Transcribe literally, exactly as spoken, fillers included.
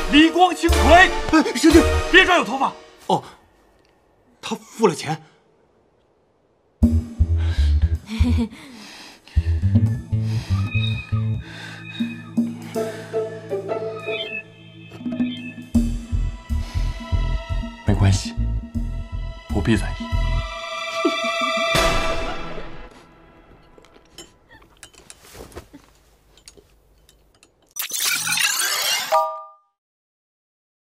李光星锤。 兄弟， 别抓有头发。 哦，他付了钱。 没关系，不必在意。